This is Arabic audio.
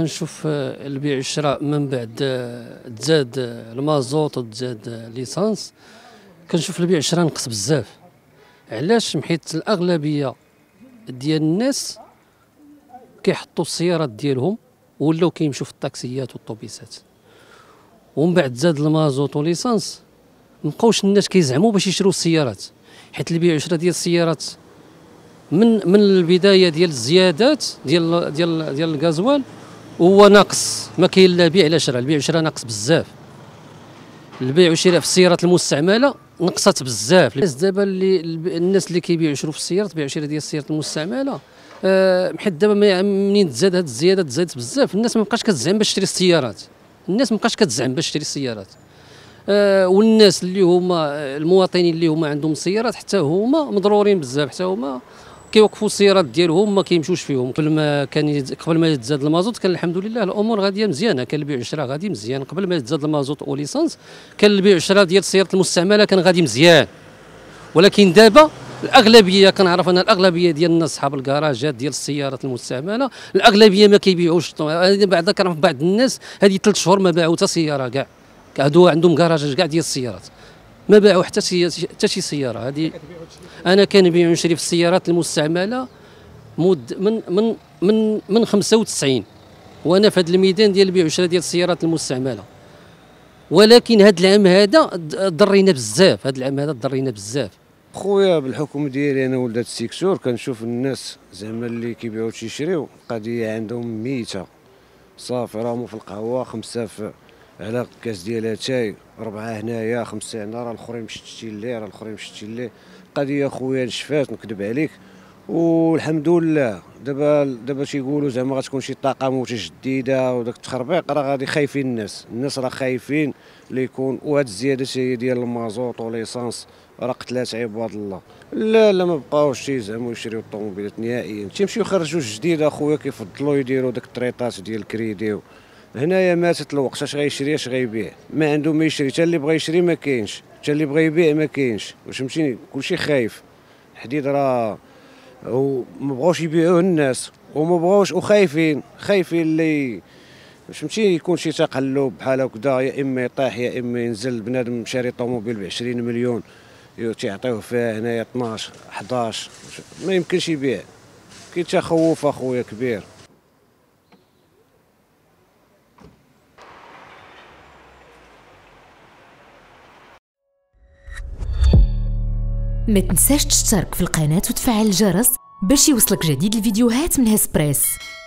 كنشوف البيع والشراء من بعد تزاد المازوط وتزاد ليسانس، كنشوف البيع والشراء نقص بزاف. علاش؟ حيت الاغلبيه ديال الناس كيحطوا السيارات ديالهم ولاو كيمشوا في الطاكسيات والطوبيسات، ومن بعد زاد المازوط وليسانس مابقاوش الناس كيزعموا باش يشريو السيارات، حيت البيع والشراء ديال السيارات من البدايه ديال الزيادات ديال الغازوال هو ناقص، ما كاين لا بيع لا شراء. البيع والشراء ناقص بزاف. البيع والشراء في السيارات المستعمله نقصت بزاف. الناس دابا الناس اللي كيبيعوا يشروا في السيارات، بيع والشراء ديال السيارات المستعمله حيت دابا منين تزاد هذه الزيادات تزادت بزاف، الناس ما بقاش كتزعم باش تشري السيارات. الناس ما بقاش كتزعم باش تشري السيارات. والناس اللي هما المواطنين اللي هما عندهم سيارات حتى هما مضرورين بزاف، حتى هما كيوقفوا السيارات ديالهم ما كيمشوش فيهم. قبل ما يتزاد المازوت كان الحمد لله الامور غاديه مزيانه، كان البيع والشراء غادي مزيان. قبل ما يتزاد المازوت او ليسانس كان البيع والشراء ديال السيارات المستعمله كان غادي مزيان. ولكن دابا الاغلبيه كنعرف ان الاغلبيه ديال الناس صحاب الكراجات ديال السيارات المستعمله الاغلبيه ما كيبيعوش. بعدا كنعرف بعض الناس هذه 3 شهور ما باعوا حتى سياره كاع، هادو عندهم كراجات كاع ديال السيارات ما باعوا حتى شي سياره. هذه انا كنبيع ونشري في السيارات المستعمله من 95، وانا في هذا الميدان ديال البيع والشراء ديال السيارات المستعمله. ولكن هذا العام هذا ضرينا بزاف، هذا العام هذا ضرينا بزاف. خويا بالحكم ديالي انا ولدت السيكسور كنشوف الناس زعما اللي كيبيعوا تيشريو قضيه عندهم ميته صافي، راهم في القهوه 5 على كاس ديال اتاي، 4 هنايا 5 هنا، راه الاخرين مشتتين ليه، راه الاخرين مشتتين ليه. قضيه خويا نشفات نكذب عليك، والحمد لله. دابا تيقولوا زعما غتكون شي طاقه موت جديده وداك التخربيق، راه غادي خايفين الناس راه خايفين اللي يكون. وهاد الزياده هي ديال المازوط وليسانس راه قتلات عباد الله. لا ما بقاوش تيزعموا يشريو الطوموبيلات نهائيا، تيمشيو يخرجوا جديد اخويا كيفضلوا يديروا داك الطريطات ديال الكريدي. هنايا ماتت الوقت، اش غيشري اش غيبيع، ما عنده ما يشري، حتى اللي بغى يشري ما كاينش، حتى اللي بغى يبيع ما كاينش. واش فهمتيني؟ كلشي خايف. الحديد راه وما بغاوش يبيعوه الناس، وما بغاوش وخايفين اللي واش فهمتيني يكون شي تقلب بحال هكذا، يا اما يطيح يا اما ينزل. بنادم شاري طوموبيل ب 20 مليون تيعطيوه فيها هنايا 12 11، ما يمكنش يبيع. كاين تخوف اخويا كبير. ما تنساش تشترك في القناة وتفعل الجرس باش يوصلك جديد الفيديوهات من هسبريس.